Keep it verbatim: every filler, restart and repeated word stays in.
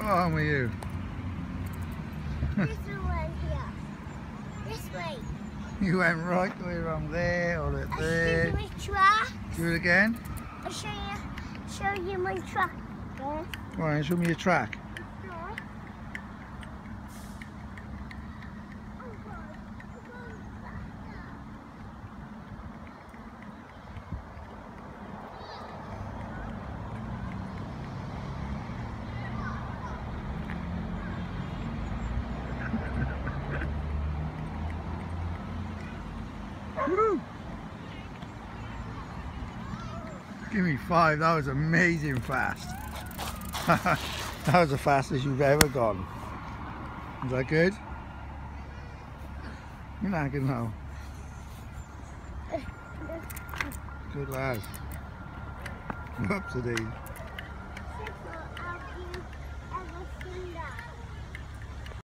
Come on with you. This way here. This way. You went right the way around there, or it there. I'll show you my track. Do it again. I'll show you, show you my track. Okay? All right, show me your track. Woo! Give me five, that was amazing fast. That was the fastest you've ever gone. Is that good? You're not good now. Good lad. Whoopsie-daisy.